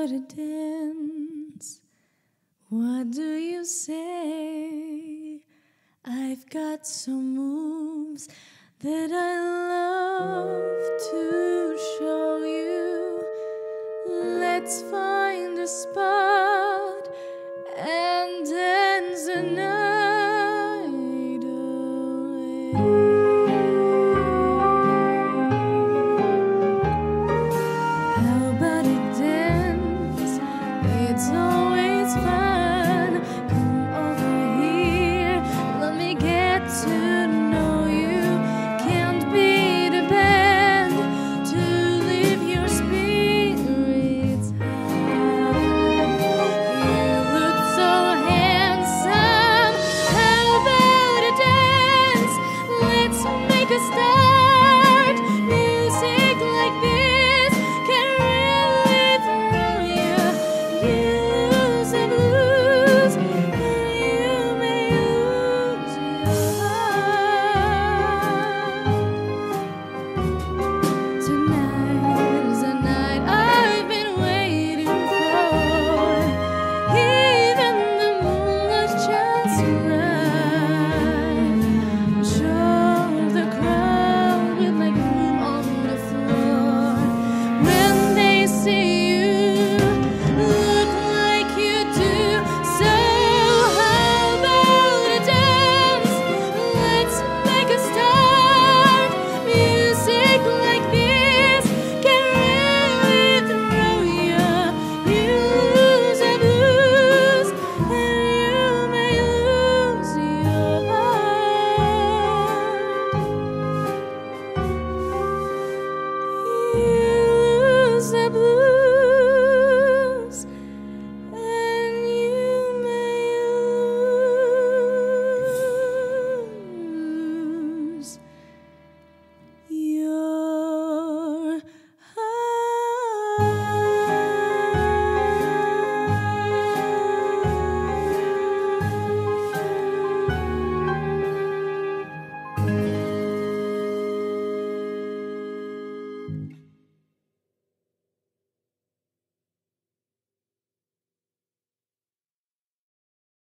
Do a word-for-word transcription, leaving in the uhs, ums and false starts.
about a dance? What do you say? I've got some moves that I love to show you. Let's find a spot and dance the night away. How about a dance? It's always fun. Come over here, let me get to know you. Can't beat a band to leave your spirits high. You look so handsome. How about a dance? Let's make a start.